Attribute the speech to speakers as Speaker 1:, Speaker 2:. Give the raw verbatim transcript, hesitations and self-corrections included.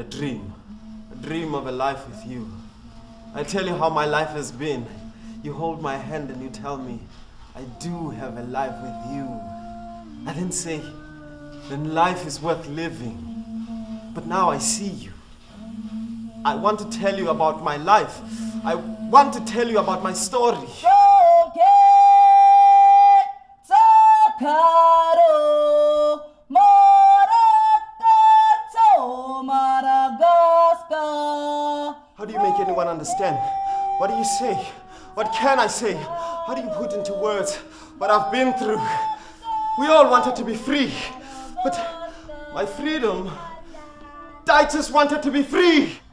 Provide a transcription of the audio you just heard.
Speaker 1: dream. A dream of a life with you. I tell you how my life has been. You hold my hand and you tell me, I do have a life with you. I then say, then life is worth living. But now I see you. I want to tell you about my life. I want to tell you about my story. How do you make anyone understand? What do you say? What can I say? How do you put into words what I've been through? We all wanted to be free, but my freedom, Titus wanted to be free.